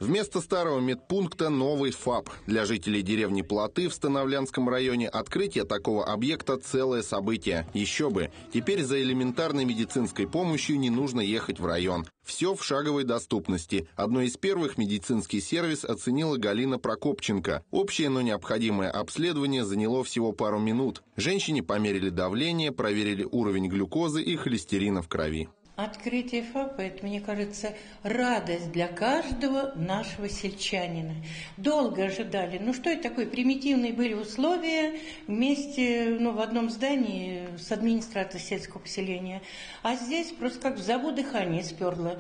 Вместо старого медпункта новый ФАП. Для жителей деревни Плоты в Становлянском районе открытие такого объекта – целое событие. Еще бы, теперь за элементарной медицинской помощью не нужно ехать в район. Все в шаговой доступности. Одной из первых медицинский сервис оценила Галина Прокопченко. Общее, но необходимое обследование заняло всего пару минут. Женщине померили давление, проверили уровень глюкозы и холестерина в крови. Открытие ФАПа – это, мне кажется, радость для каждого нашего сельчанина. Долго ожидали. Что это такое? Примитивные были условия вместе, в одном здании с администрацией сельского поселения. А здесь просто как в забу дыхание сперло.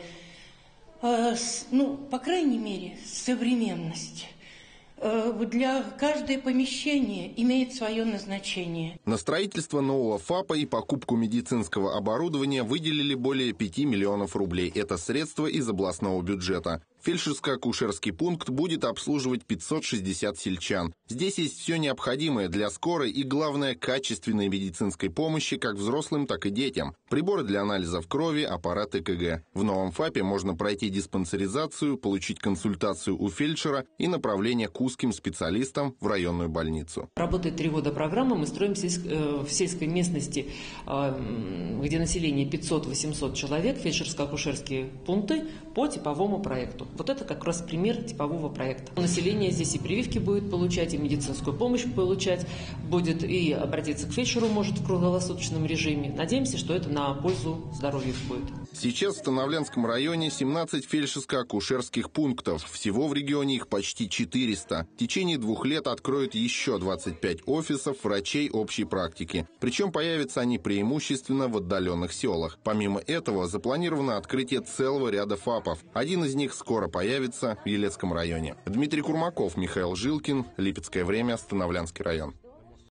По крайней мере, современность. Для каждое помещение имеет свое назначение. На строительство нового ФАПа и покупку медицинского оборудования выделили более 5 миллионов рублей. Это средства из областного бюджета. Фельдшерско-акушерский пункт будет обслуживать 560 сельчан. Здесь есть все необходимое для скорой и, главное, качественной медицинской помощи как взрослым, так и детям. Приборы для анализов крови, аппарат ЭКГ. В новом ФАПе можно пройти диспансеризацию, получить консультацию у фельдшера и направление к узким специалистам в районную больницу. Работает 3 года программа. Мы строим в сельской местности, где население 500-800 человек, фельдшерско-акушерские пункты по типовому проекту. Вот это как раз пример типового проекта. Население здесь и прививки будет получать, и медицинскую помощь получать, будет и обратиться к фельдшеру может в круглосуточном режиме. Надеемся, что это на пользу здоровью будет. Сейчас в Становлянском районе 17 фельдшерско-акушерских пунктов. Всего в регионе их почти 400. В течение 2 лет откроют еще 25 офисов врачей общей практики. Причем появятся они преимущественно в отдаленных селах. Помимо этого, запланировано открытие целого ряда ФАПов. Один из них скоро появится в Елецком районе. Дмитрий Курмаков, Михаил Жилкин, Липецкое время, Становлянский район.